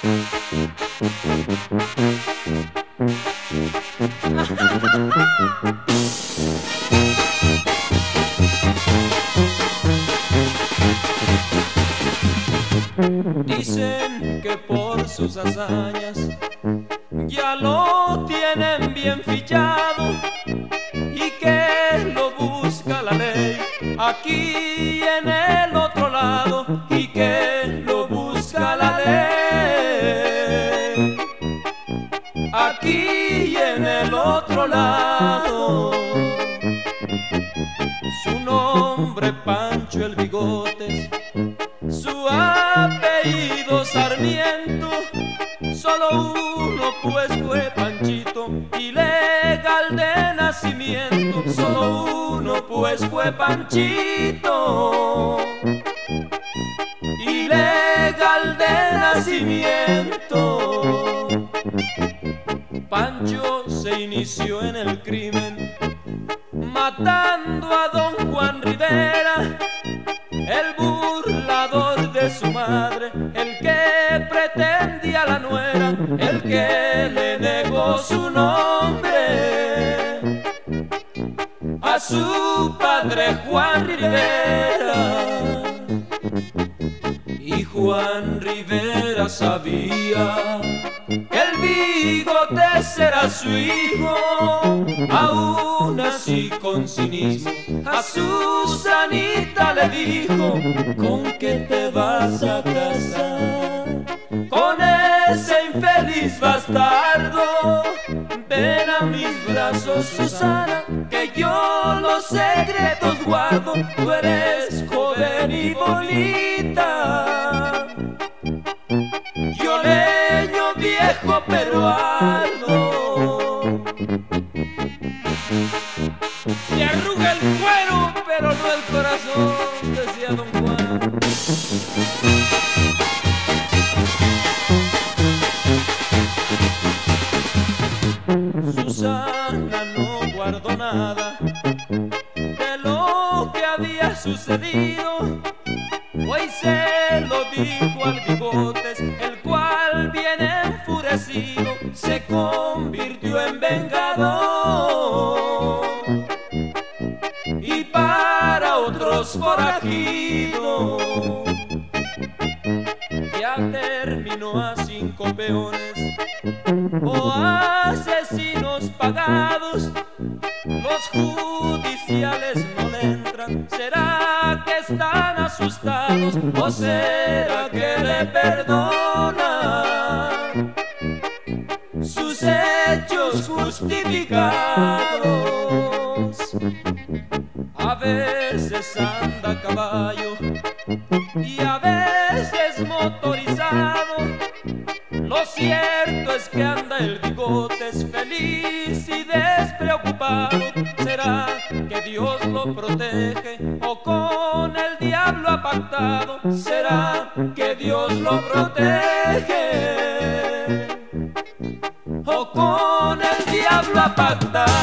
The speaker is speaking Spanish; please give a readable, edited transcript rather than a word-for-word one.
Dicen que por sus hazañas ya lo tienen bien fichado y que lo busca la ley aquí en el otro lado, y que lo busca la ley aquí en el otro lado. Su nombre Pancho el Bigotes, su apellido Sarmiento, solo uno pues fue Panchito, ilegal de nacimiento. Solo uno pues fue Panchito, ilegal de nacimiento. Pancho se inició en el crimen matando a don Juan Rivera, el burlador de su madre, el que pretendía la nuera, el que le negó su nombre a su padre Juan Rivera. Y Juan Rivera sabía que el Bigotes era su hijo, aún así con cinismo a Susanita le dijo: ¿con qué te vas a casar? Con ese infeliz bastardo. Ven a mis brazos, Susana, que yo los secretos guardo. Tú eres joven y bonita, yo leño viejo pero ardo. Me arruga el cuero, pero no el corazón, decía don Juan. Susana no guardó nada de lo que había sucedido, hoy se lo dijo al Bigotes, el cual bien enfurecido se convirtió en vengador y para otros forajidos. Ya terminó a 5 peones o asesinos pagados, los judiciales no le entran. ¿Será que están asustados o será que le perdonan sus hechos justificados? A veces anda a caballo y a veces motorizado. Lo cierto es que anda el Bigotes feliz y despreocupado. ¿Será que Dios lo protege o con el diablo ha pactado? ¿Será que Dios lo protege o con el diablo ha pactado?